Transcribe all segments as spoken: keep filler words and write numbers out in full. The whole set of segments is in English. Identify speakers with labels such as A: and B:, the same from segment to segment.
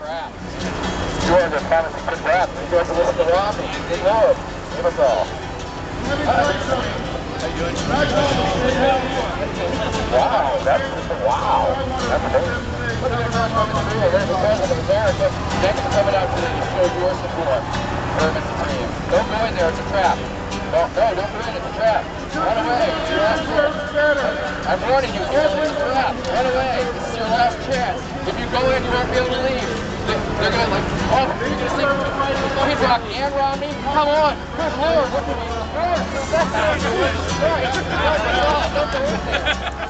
A: trap. George is promising to trap. You guys are listening to Romney. Good Lord. Give us all. How you doing? Wow, that's wow. That's amazing. Look at the There's the President of America. Thanks for coming out today to show your support for Mister Supreme. Don't go in there, it's a trap. No, no, don't go in, it's a trap. Run away, it's your last chance. I'm warning you, it's a trap. Run away, this is your last chance. If you go in, you won't be able to leave. They're gonna like, oh, you're gonna see Kid Rock and Romney? Come on, good Lord, look at me. Don't go in there.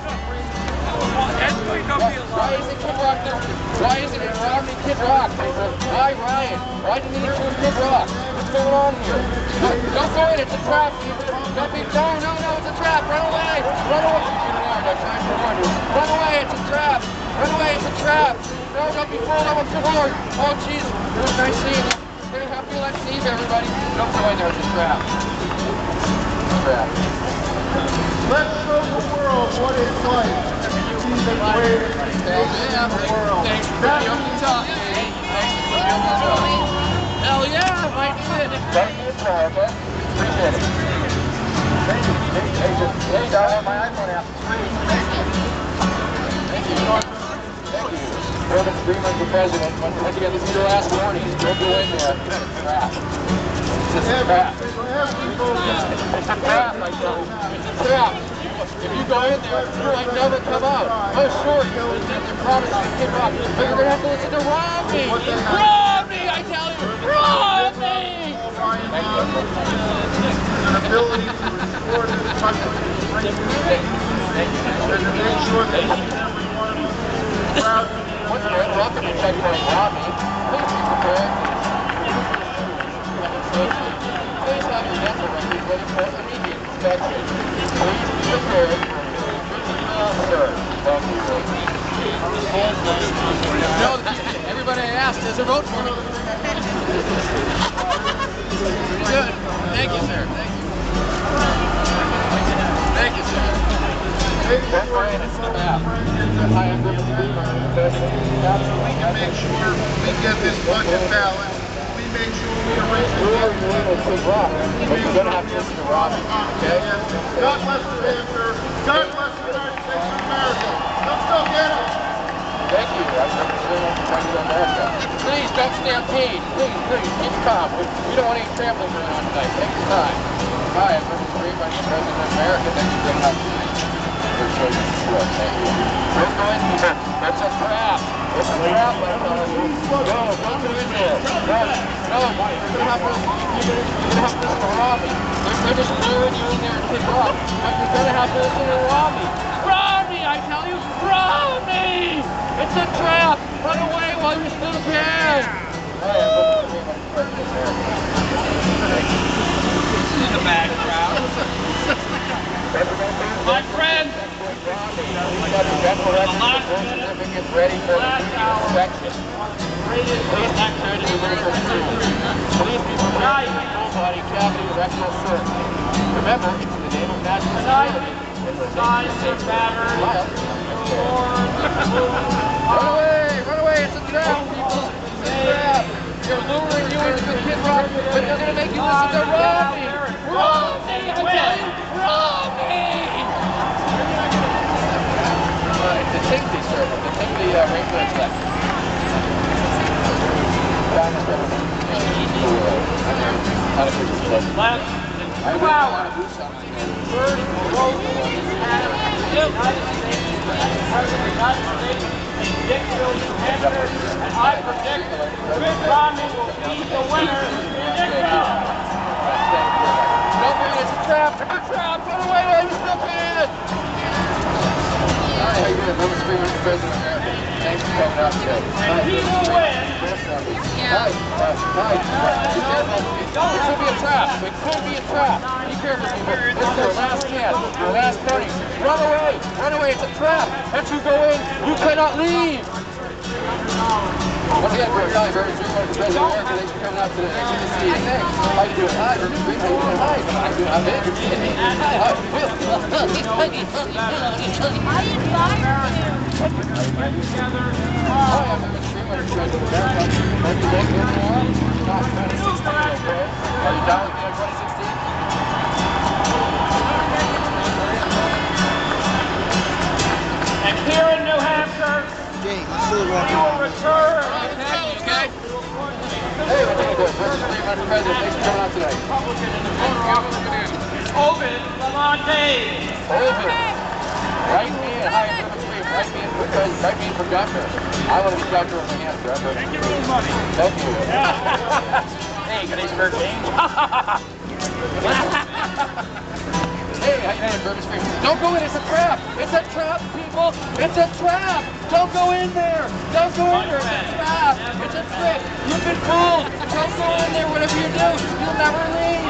A: Why isn't Kid Rock there? Why isn't it Romney Kid Rock? Why Ryan? Why didn't he choose Kid Rock? What's going on here? Don't go in, it's a trap. Don't be, no, no, no, it's a trap. Run away. Run away. I'm trying to warn you. Run away, it's a trap. Run away, it's a trap. No, don't be fooled. I'm a Lord. Oh, jeez. It was nice seeing you. Very happy let's see everybody. Don't go in there, it's a trap. It's a trap.
B: Let's show the world what it's like. The greatest nation in the world.
A: Thanks for putting me up the top, Katie. Thanks for putting me up the top. Hell yeah, Mike did it. Thank you, America. Appreciate it. Thank you. Hey, just, hey, I have my iPhone app. Thank you. Thank you. Urban Freeman for president. Once again, this is your last warning. Don't go in there. It's a trap. It's a trap. It's a trap, I tell you. It's a trap. If you go in there, you might never come out. Oh, sure, you you promised to Kid Rock, but you're going to have to listen to Romney. Romney, I tell you, Romney!
B: An ability to restore this country and to make sure that each and every one of us is proud to be
A: Once again, welcome to Checkpoint Romney. Please be prepared. Please have your dental records ready for immediate inspection. Please be prepared for sir. Thank you. No, everybody I asked is a vote for me. Good. Thank you, sir. Thank you. Thank you, sir. That's right, it's the map. Hi, I'm Griffin Freeman.
B: we can make sure we get this budget balanced. We make sure we erase the
A: We're doing a good rock, but you're going to have to listen to Robbie, okay?
B: God bless the answer. God bless the United States of America. Let's go get it.
A: Thank you. I'm representing the President of America. Please don't stampede. Please, please, keep calm. We, we don't want any trampling going on tonight. Take your time. Hi, I'm Griffin Freeman, the President of America. Thanks for being out tonight. Thank you. Don't go in here. That's a trap. It's a trap, my brother. No, don't go in there. No, no. You're going to have to listen to Robbie. They're, they're just luring you in there and Kid Rock. But you're going to have to listen to Robbie. Robbie, I tell you, Robbie! It's a trap. Run away while you still can.
C: This is a bad crowd. My friend.
A: We've got the dental records and birth certificates ready for the inspection. Please be prepared to be ready for school. Please be prepared to be full body cavity rectal search. Remember, it's in the name of national security. It's a safety matter. Run away! Run away! It's a trap, people! It's a trap! They're luring you into the Kid Rock, but they're going to make you listen to Romney! Romney! I tell you! Romney! Uh, it's a Tinkley server, the Tinkley uh, rainbow collection.
C: Last
A: I really want to do something.
C: first vote as the United States President of the United States, Dick Cheney, enter, and I predict Mitt Romney will be the winner in this round.
A: Don't forget, it's a trap! It's a trap! Run away while you still can! Hi, how you doing? Robert Freeman, President of America. Thanks for coming out today.
C: And he will win.
A: Hi, uh, hi. Be careful. It could be a trap. It could be a trap. Be careful, people. This is your last chance. Your last penny. Run away. Run away. It's a trap. Once you go in, you cannot leave. Once again, we're Kelly Burns, President of America. Thanks for coming out today. Nice to see you. Thanks. How you doing? Hi, Robert Freeman. How you doing? Hi. How you doing? I'm in. Hi.
D: I invited him.
A: Hi, I'm Robert Freeman. Vice President of America. Don't you vote for him tomorrow? Not twenty sixteen, okay? Are you down with me on twenty sixteen?
C: And here in New Hampshire,
B: James,
C: we will return.
A: Okay? Hey, we're doing good. First three Vice President, thanks for coming out tonight.
C: Ovid Lamonte.
A: Over. Right hand, hi, I'm River Street. Right hand for president, right hand for governor. I want to be governor of New Hampshire. I'm River Street. Thank you. Hey, Gettysburg King. Hey, how you doing, River Street? Don't go in, it's a trap. It's a trap, people. It's a trap. Don't go in there. Don't go in there. It's a trap. It's a trick. You've been fooled. Don't go in there. Whatever you do, you'll never leave.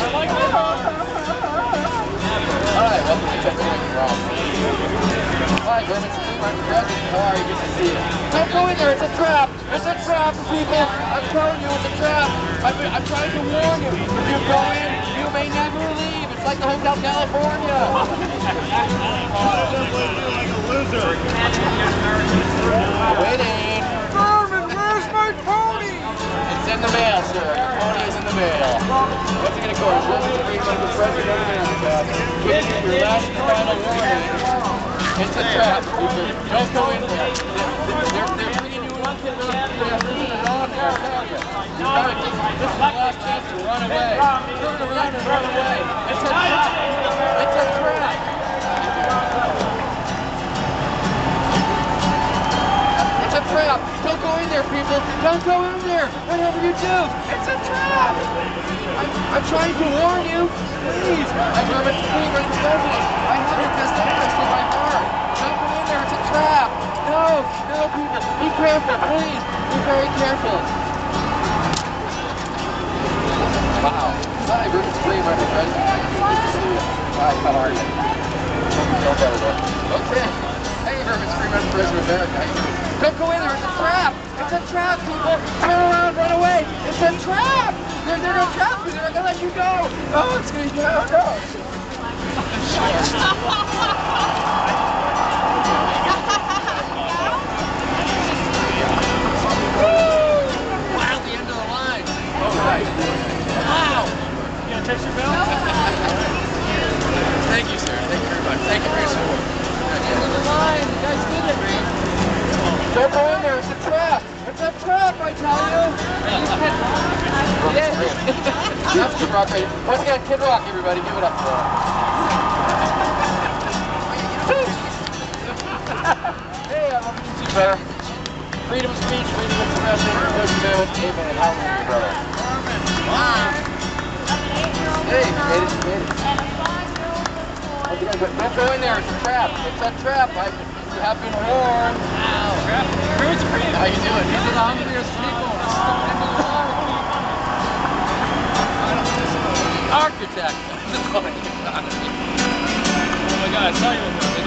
A: All right, welcome to Pennsylvania. Hi, Herman Street, I'm the president. How are you? Good to see you. Don't go in there. It's a trap. It's a trap, people. I'm telling you, it's a trap. I've been, I'm trying to warn you. If you go in, you may never leave. It's like the Hotel California. Waiting.
B: Herman, where's my pony?
A: It's in the mail, sir. Your pony is in the mail. What's it going to cost? One, two, three, one, the president of America. Giving you your last and final warning. It's a trap. Don't go in there. They're, they're bringing you in. They're putting it on there. I'm telling you. You're coming. This is the last chance to run away. Turn around and run away. It's a trap. It's a trap. It's a trap. Don't go in there, people. Don't go in there. Whatever you do, it's a trap. I'm, I'm trying to warn you. Please. I'm Herman Street, right the president. I have your best interest in my heart. Don't go in there. It's a trap. No, no, people. Be careful, please. Be very careful. Wow. Hi, Herman Street, right the president. Good to see you. Hi, how are you? Hope you feel better, though. Okay. Hey, Herman Street, right the president of America. How you doing? Don't go in there. It's a trap. It's a trap, people. Turn around, run away. It's a trap. They're, they're going to trap you. They're not going to let you go. Oh, it's going to go. Oh, no. Wow, the end of the line. All right. Wow.
C: You gonna touch your bell?
A: Thank you, sir. Thank you very much. Thank you for your support. End of the line. You guys did it. Don't go in there. It's a trap. It's a trap, I tell you. That's Kid Rock. Once again, Kid Rock, everybody. Give it up for him. Hey, I love you. See better. Freedom of speech, freedom of expression, freedom of amen. How are you, brother? Hey, you made it, you made it. Don't go in there. It's a trap. It's a trap. I, you have been warned.
C: Wow.
A: How you doing?
C: These are the hungriest people. This is the end of the line.
A: Architect.
C: Oh my God, I saw you in there.